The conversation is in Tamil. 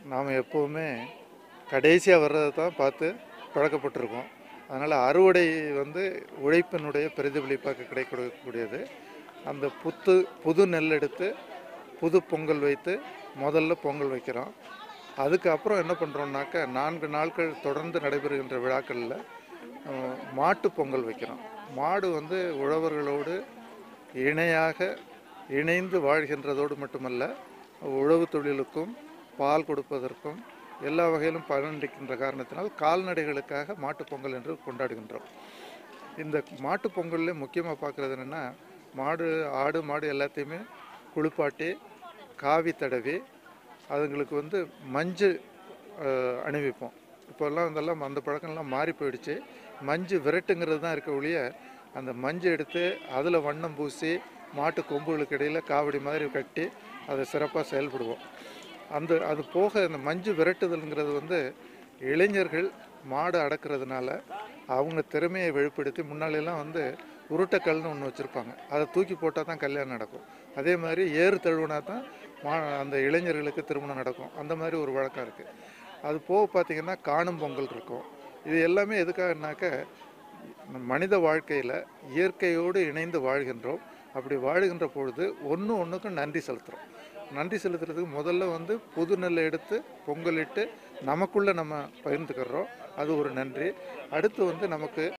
நாம் எப்போவுமே கடைசியாக வர்றதை தான் பார்த்து பழக்கப்பட்டிருக்கோம். அதனால் அறுவடை வந்து உழைப்பினுடைய பிரதிபலிப்பாக கிடைக்கக்கூடியது. அந்த புது நெல் எடுத்து புது பொங்கல் வைத்து முதல்ல பொங்கல் வைக்கிறோம். அதுக்கப்புறம் என்ன பண்ணுறோம்னாக்க 4 நாட்கள் தொடர்ந்து நடைபெறுகின்ற விழாக்களில் மாட்டு பொங்கல் வைக்கிறோம். மாடு வந்து உழவர்களோடு இணையாக இணைந்து வாழ்கின்றதோடு மட்டுமல்ல, உழவு தொழிலுக்கும் பால் கொடுப்பதற்கும் எல்லா வகையிலும் பலனளிக்கின்ற காரணத்தினால் கால்நடைகளுக்காக மாட்டுப் பொங்கல் என்று கொண்டாடுகின்றோம். இந்த மாட்டுப் பொங்கலில் முக்கியமாக பார்க்குறது என்னென்னா, ஆடு மாடு எல்லாத்தையுமே குளிப்பாட்டி காவி தடவி அதுங்களுக்கு வந்து மஞ்சள் அணிவிப்போம். இப்போல்லாம் இதெல்லாம் அந்த பழக்கம்லாம் மாறி போயிடுச்சு. மஞ்சு விரட்டுங்கிறது தான் இருக்க ஒழிய, அந்த மஞ்சள் எடுத்து அதில் வண்ணம் பூசி மாட்டு கொம்புகளுக்கு இடையில் காவடி மாதிரி கட்டி அதை சிறப்பாக செயல்படுவோம். அது போக இந்த மஞ்சு விரட்டுதல்ங்கிறது வந்து இளைஞர்கள் மாடு அடக்கிறதுனால அவங்க திறமையை வெளிப்படுத்தி, முன்னாலெல்லாம் வந்து உருட்டைக்கல்னு ஒன்று வச்சுருப்பாங்க, அதை தூக்கி போட்டால் தான் கல்யாணம் நடக்கும். அதே மாதிரி ஏறு தழுவினா தான் அந்த இளைஞர்களுக்கு திருமணம் நடக்கும். அந்த மாதிரி ஒரு வழக்கம் இருக்குது. அது போக பார்த்திங்கன்னா காணும் பொங்கல் இருக்கும். இது எல்லாமே எதுக்காகனாக்க, மனித வாழ்க்கையில் இயற்கையோடு இணைந்து வாழ்கின்றோம். அப்படி வாழ்கின்ற பொழுது ஒன்றுக்கும் நன்றி செலுத்துகிறோம். நன்றி செலுத்துறதுக்கு முதல்ல வந்து புது நெல்லை எடுத்து பொங்கலிட்டு நமக்குள்ளே நம்ம பகிர்ந்துக்கிறோம். அது ஒரு நன்றி. அடுத்து வந்து நமக்கு